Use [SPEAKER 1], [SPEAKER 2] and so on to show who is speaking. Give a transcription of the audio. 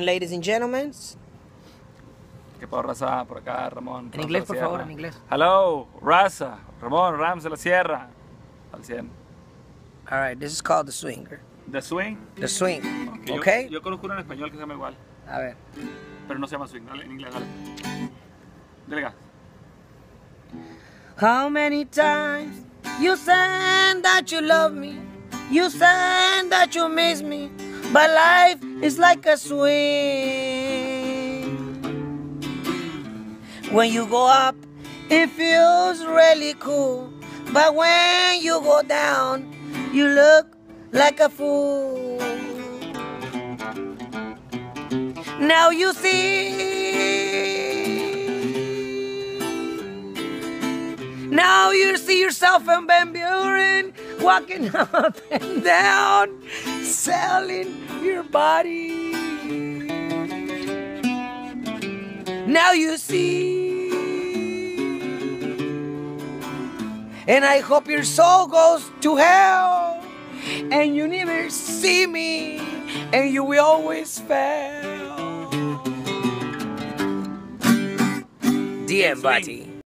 [SPEAKER 1] Ladies and gentlemen.
[SPEAKER 2] ¿Qué puedo, raza? Por acá, Ramón.
[SPEAKER 1] En inglés, por favor, en inglés.
[SPEAKER 2] Hello, raza. Ramón, Rams de la Sierra. Al 100.
[SPEAKER 1] All right, this is called The Swinger.
[SPEAKER 2] ¿The Swing?
[SPEAKER 1] The Swing,
[SPEAKER 2] Okay.
[SPEAKER 1] okay?
[SPEAKER 2] Yo conozco uno en español que se llama igual.
[SPEAKER 1] A ver.
[SPEAKER 2] Pero no se llama Swing, dale, en inglés, dale. Dale gas.
[SPEAKER 1] How many times you said that you love me, you said that you miss me, but life is like a swing. When you go up, it feels really cool, but when you go down, you look like a fool. Now you see. Now you see yourself in Van Buren, walking up and down, selling your body. Now you see. And I hope your soul goes to hell, and you never see me, and you will always fail. DM, buddy.